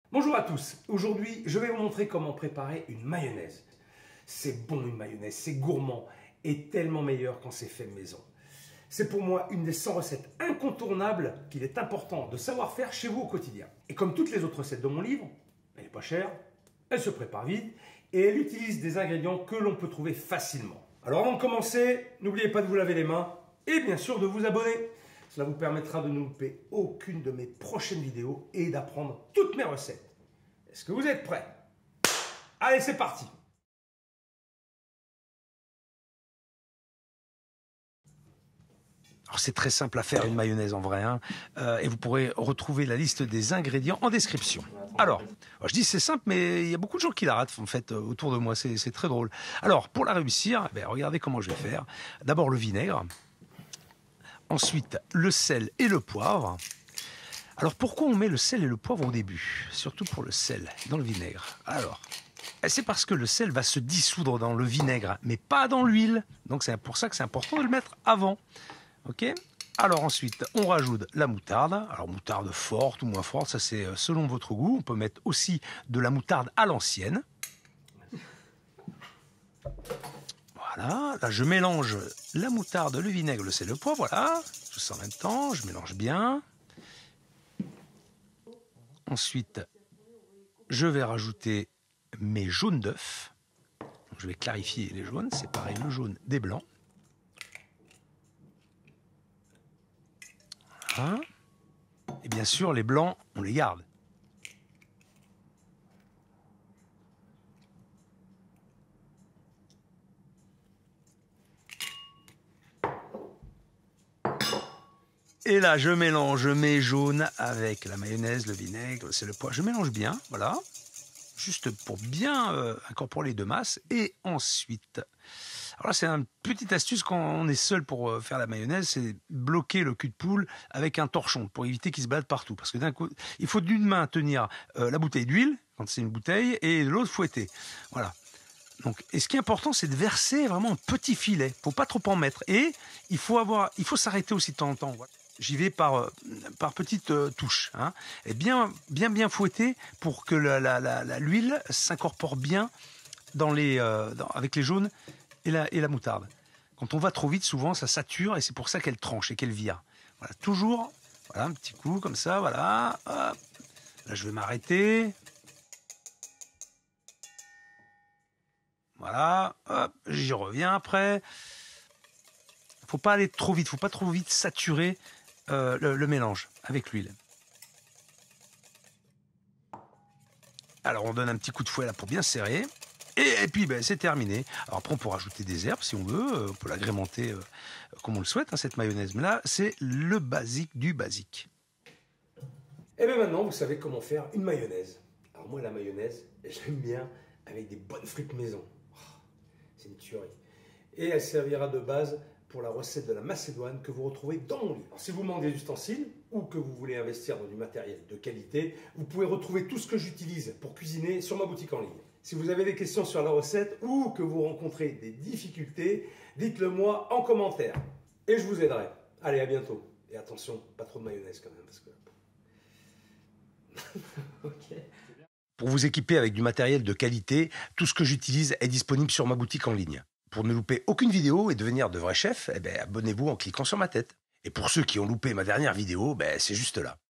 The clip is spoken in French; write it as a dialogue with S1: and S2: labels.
S1: Bonjour à tous, aujourd'hui je vais vous montrer comment préparer une mayonnaise. C'est bon une mayonnaise, c'est gourmand et tellement meilleur quand c'est fait maison. C'est pour moi une des 100 recettes incontournables qu'il est important de savoir faire chez vous au quotidien. Et comme toutes les autres recettes de mon livre, elle n'est pas chère, elle se prépare vite et elle utilise des ingrédients que l'on peut trouver facilement. Alors avant de commencer, n'oubliez pas de vous laver les mains et bien sûr de vous abonner. Cela vous permettra de ne louper aucune de mes prochaines vidéos et d'apprendre toutes mes recettes. Est-ce que vous êtes prêts? Allez, c'est parti!
S2: Alors c'est très simple à faire une mayonnaise en vrai, hein, et vous pourrez retrouver la liste des ingrédients en description. Alors, je dis c'est simple, mais il y a beaucoup de gens qui la ratent en fait autour de moi, c'est très drôle. Alors pour la réussir, regardez comment je vais faire. D'abord le vinaigre, ensuite le sel et le poivre. Alors pourquoi on met le sel et le poivre au début? Surtout pour le sel dans le vinaigre. Alors, c'est parce que le sel va se dissoudre dans le vinaigre, mais pas dans l'huile. Donc c'est pour ça que c'est important de le mettre avant. Ok. Alors ensuite, on rajoute la moutarde. Alors moutarde forte ou moins forte, ça c'est selon votre goût. On peut mettre aussi de la moutarde à l'ancienne. Voilà. Là, je mélange la moutarde, le vinaigre, le sel, le poivre. Voilà. Tout ça en même temps. Je mélange bien. Ensuite, je vais rajouter mes jaunes d'œufs. Je vais clarifier les jaunes. Séparer le jaune des blancs. Voilà. Et bien sûr, les blancs, on les garde. Et là, je mélange mes jaunes avec la mayonnaise, le vinaigre, c'est le poivre. Je mélange bien, voilà. Juste pour bien incorporer les deux masses. Et ensuite, alors là, c'est une petite astuce quand on est seul pour faire la mayonnaise, c'est bloquer le cul de poule avec un torchon pour éviter qu'il se balade partout. Parce que d'un coup, il faut d'une main tenir la bouteille d'huile, quand c'est une bouteille, et de l'autre fouetter. Voilà. Donc, et ce qui est important, c'est de verser vraiment un petit filet. Faut pas trop en mettre. Et il faut s'arrêter aussi de temps en temps. Voilà. J'y vais par petites touches, hein, et bien fouetter pour que l'huile s'incorpore bien dans avec les jaunes et la moutarde. Quand on va trop vite, souvent ça sature et c'est pour ça qu'elle tranche et qu'elle vire. Voilà, toujours, voilà, un petit coup comme ça, voilà. Hop. Là, je vais m'arrêter. Voilà, hop, j'y reviens après. Faut pas aller trop vite, faut pas trop vite saturer le mélange avec l'huile. Alors on donne un petit coup de fouet là pour bien serrer. Et puis c'est terminé. Alors après on peut rajouter des herbes si on veut, on peut l'agrémenter comme on le souhaite, hein, cette mayonnaise. Mais là c'est le basique du basique.
S1: Et bien maintenant vous savez comment faire une mayonnaise. Alors moi la mayonnaise, j'aime bien avec des bonnes frites maison. Oh, c'est une tuerie. Et elle servira de base pour la recette de la macédoine que vous retrouvez dans mon livre. Alors, si vous manquez d'ustensiles ou que vous voulez investir dans du matériel de qualité, vous pouvez retrouver tout ce que j'utilise pour cuisiner sur ma boutique en ligne. Si vous avez des questions sur la recette ou que vous rencontrez des difficultés, dites-le moi en commentaire et je vous aiderai. Allez, à bientôt. Et attention, pas trop de mayonnaise quand même parce que... Ok.
S2: Pour vous équiper avec du matériel de qualité, tout ce que j'utilise est disponible sur ma boutique en ligne. Pour ne louper aucune vidéo et devenir de vrais chefs, abonnez-vous en cliquant sur ma tête. Et pour ceux qui ont loupé ma dernière vidéo, c'est juste là.